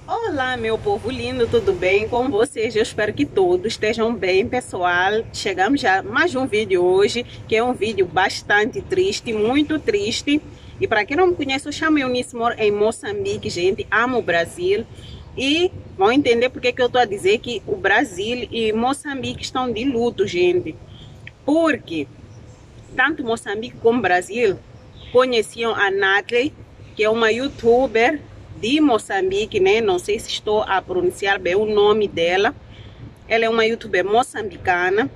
Olá, meu povo lindo, tudo bem com vocês? Eu espero que todos estejam bem, pessoal. Chegamos já a mais um vídeo hoje, que é um vídeo bastante triste, muito triste. E para quem não me conhece, eu chamo Eunice, moro em Moçambique, gente. Amo o Brasil. E vão entender porque que eu estou a dizer que o Brasil e Moçambique estão de luto, gente. Porque tanto Moçambique como Brasil conheciam a Nathalie, que é uma youtuber de Moçambique, né? Não sei se estou a pronunciar bem o nome dela. Ela é uma youtuber moçambicana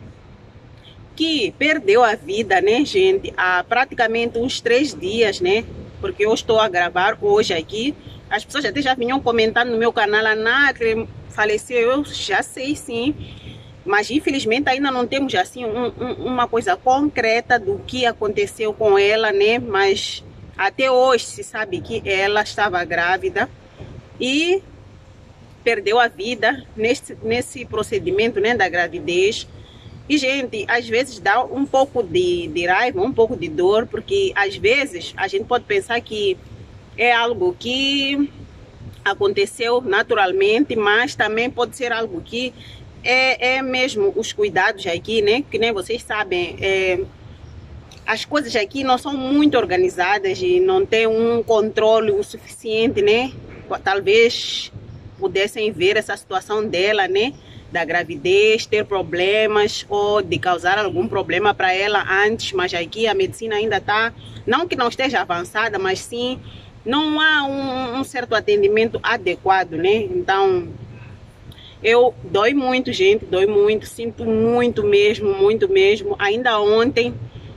que perdeu a vida, né, gente, há praticamente uns 3 dias, né? Porque eu estou a gravar hoje aqui. As pessoas até já vinham comentando no meu canal, a Nathalie faleceu. Eu já sei, sim. Mas infelizmente ainda não temos assim uma coisa concreta do que aconteceu com ela, né? Mas até hoje se sabe que ela estava grávida e perdeu a vida nesse procedimento, né, da gravidez. E, gente, às vezes dá um pouco de raiva, um pouco de dor, porque às vezes a gente pode pensar que é algo que aconteceu naturalmente, mas também pode ser algo que é mesmo os cuidados aqui, né? Que nem vocês sabem, as coisas aqui não são muito organizadas e não tem um controle o suficiente, né? Talvez pudessem ver essa situação dela, né? Da gravidez, ter problemas ou de causar algum problema para ela antes, mas aqui a medicina ainda está, não que não esteja avançada, mas sim, não há um certo atendimento adequado, né? Então, eu dói muito, gente, dói muito, sinto muito mesmo. Ainda ontem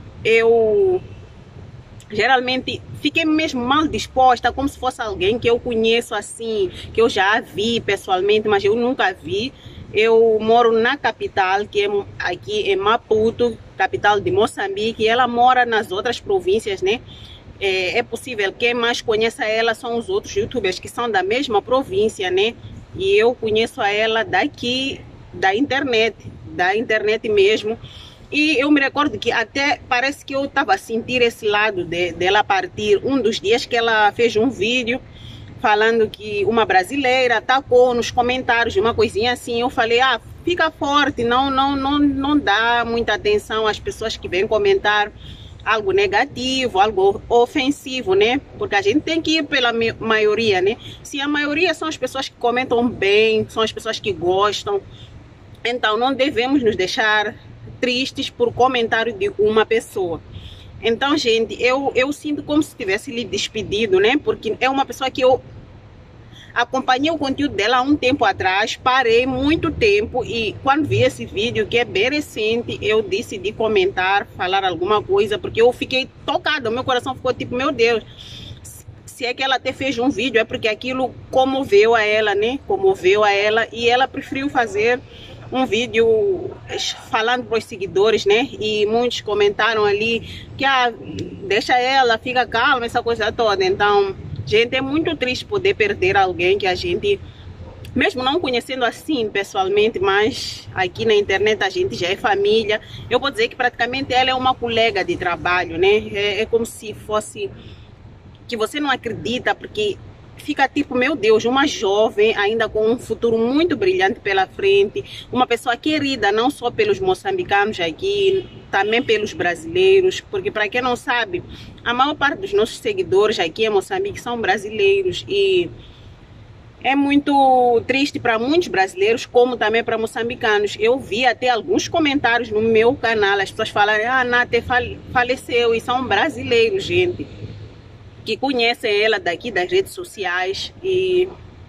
eu geralmente fiquei mesmo mal disposta, como se fosse alguém que eu conheço assim, que eu já vi pessoalmente, mas eu nunca vi. Eu moro na capital, que é aqui em Maputo, capital de Moçambique, e ela mora nas outras províncias, né? É possível, quem mais conheça ela são os outros youtubers que são da mesma província, né? E eu conheço a ela daqui, da internet mesmo. E eu me recordo que até parece que eu estava a sentir esse lado dela partir um dos dias que ela fez um vídeo falando que uma brasileira atacou nos comentários de uma coisinha assim. Eu falei, fica forte, não dá muita atenção às pessoas que vêm comentar algo negativo, algo ofensivo, né? Porque a gente tem que ir pela maioria, né? Se a maioria são as pessoas que comentam bem, são as pessoas que gostam, então não devemos nos deixar tristes por comentário de uma pessoa. Então, gente, eu sinto como se tivesse lhe despedido, né? Porque é uma pessoa que eu acompanhei o conteúdo dela há um tempo atrás, parei muito tempo e quando vi esse vídeo, que é bem recente, eu decidi comentar, falar alguma coisa, porque eu fiquei tocada, meu coração ficou tipo, meu Deus, se é que ela até fez um vídeo, é porque aquilo comoveu a ela, né? Comoveu a ela e ela preferiu fazer um vídeo falando para os seguidores, né? E muitos comentaram ali que deixa ela, fica calma, essa coisa toda. Então, gente, é muito triste poder perder alguém que a gente, mesmo não conhecendo assim pessoalmente, mas aqui na internet a gente já é família. Eu vou dizer que praticamente ela é uma colega de trabalho, né? É como se fosse que você não acredita, porque fica tipo, meu Deus, uma jovem ainda com um futuro muito brilhante pela frente, uma pessoa querida não só pelos moçambicanos aqui, também pelos brasileiros, porque para quem não sabe, a maior parte dos nossos seguidores aqui em Moçambique são brasileiros e é muito triste para muitos brasileiros, como também para moçambicanos. Eu vi até alguns comentários no meu canal, as pessoas falarem, a Nath faleceu, e são brasileiros, gente, que conhecem ela daqui das redes sociais e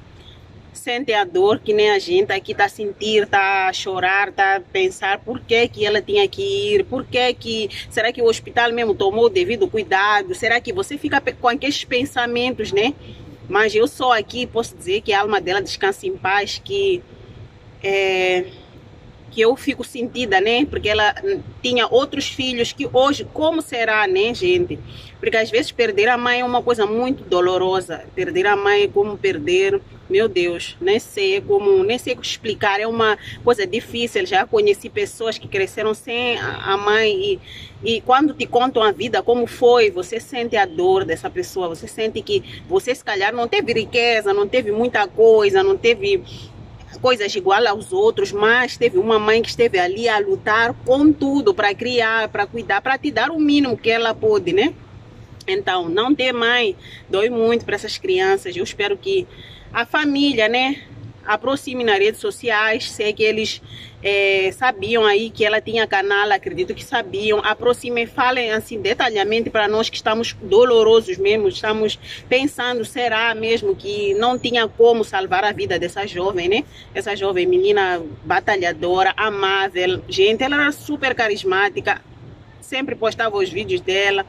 sentem a dor que nem a gente aqui está a sentir, está a chorar, está a pensar por que que ela tinha que ir, será que o hospital mesmo tomou o devido cuidado, será que você fica com aqueles pensamentos, né? Mas eu só aqui posso dizer que a alma dela descansa em paz, que que eu fico sentida, né? Porque ela tinha outros filhos que hoje, como será, né, gente? Porque às vezes perder a mãe é uma coisa muito dolorosa. Perder a mãe é como perder, meu Deus, nem sei como explicar. É uma coisa difícil. Já conheci pessoas que cresceram sem a mãe e quando te contam a vida, como foi, você sente a dor dessa pessoa. Você sente que você, se calhar, não teve riqueza, não teve muita coisa, não teve coisas igual aos outros, mas teve uma mãe que esteve ali a lutar com tudo para criar, para cuidar, para te dar o mínimo que ela pôde, né? Então, não ter mãe dói muito para essas crianças. Eu espero que a família, né, aproxime nas redes sociais. Sei que eles sabiam aí que ela tinha canal, acredito que sabiam. Aproximem, falem assim detalhadamente para nós que estamos dolorosos mesmo, estamos pensando, será mesmo que não tinha como salvar a vida dessa jovem, né? Essa jovem menina batalhadora, amável, gente, ela era super carismática, sempre postava os vídeos dela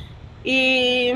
e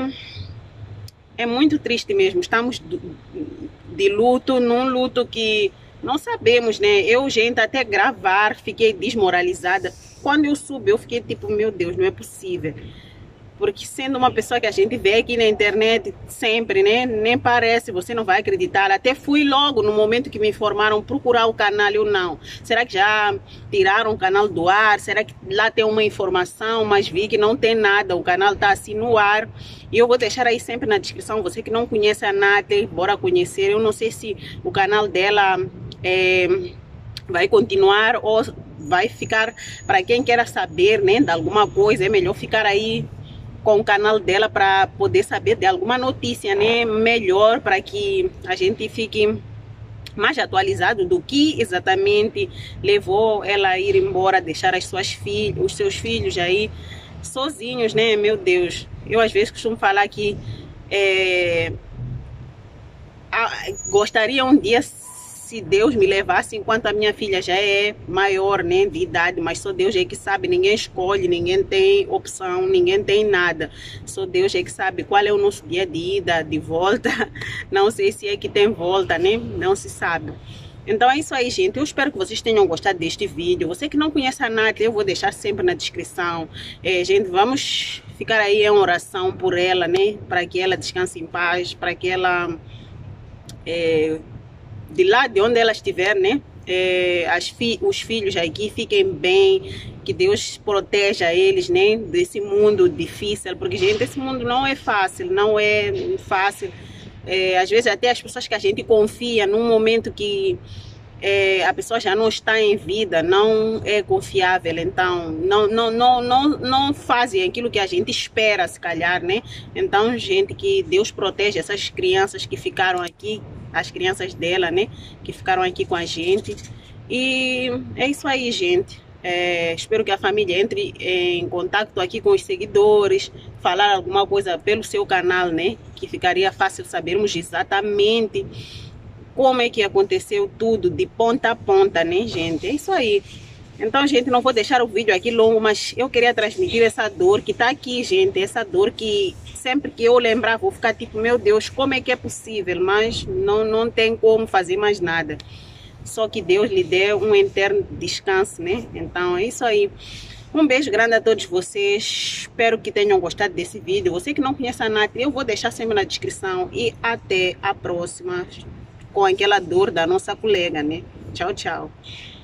é muito triste mesmo. Estamos de luto, num luto que não sabemos, né? Eu, gente, até gravar, fiquei desmoralizada. Quando eu subi, eu fiquei tipo, meu Deus, não é possível. Porque sendo uma pessoa que a gente vê aqui na internet sempre, né? Nem parece, você não vai acreditar. Até fui logo, no momento que me informaram, procurar o canal, eu não. Será que já tiraram o canal do ar? Será que lá tem uma informação? Mas vi que não tem nada, o canal está assim no ar. E eu vou deixar aí sempre na descrição, você que não conhece a Nath, bora conhecer. Eu não sei se o canal dela vai continuar ou vai ficar, para quem queira saber, né, de alguma coisa, é melhor ficar aí com o canal dela para poder saber de alguma notícia, né, melhor, para que a gente fique mais atualizado do que exatamente levou ela a ir embora, deixar os seus filhos aí sozinhos, né, meu Deus. Eu às vezes costumo falar que gostaria um dia, se Deus me levasse, enquanto a minha filha já é maior, né, de idade, mas só Deus é que sabe, ninguém escolhe, ninguém tem opção, ninguém tem nada, só Deus é que sabe qual é o nosso dia de ida, de volta, não sei se é que tem volta, né, não se sabe. Então é isso aí, gente. Eu espero que vocês tenham gostado deste vídeo. Você que não conhece a Nath, eu vou deixar sempre na descrição. Gente, vamos ficar aí em oração por ela, né, para que ela descanse em paz, para que ela de lá de onde ela estiver, né, os filhos aqui fiquem bem, que Deus proteja eles, né, desse mundo difícil, porque, gente, esse mundo não é fácil, não é fácil. Às vezes até as pessoas que a gente confia, num momento que a pessoa já não está em vida, não é confiável, então não fazem aquilo que a gente espera, se calhar, né? Então, gente, que Deus proteja essas crianças que ficaram aqui, as crianças dela, né, que ficaram aqui com a gente. E é isso aí, gente. Espero que a família entre em contato aqui com os seguidores, falar alguma coisa pelo seu canal, né, que ficaria fácil sabermos exatamente como é que aconteceu tudo, de ponta a ponta, né, gente? É isso aí. Então, gente, não vou deixar o vídeo aqui longo, mas eu queria transmitir essa dor que tá aqui, gente. Essa dor que sempre que eu lembrar, vou ficar tipo, meu Deus, como é que é possível? Mas não tem como fazer mais nada. Só que Deus lhe dê um eterno descanso, né? Então, é isso aí. Um beijo grande a todos vocês. Espero que tenham gostado desse vídeo. Você que não conhece a Nath, eu vou deixar sempre na descrição. E até a próxima, com aquela dor da nossa colega, né? Tchau, tchau.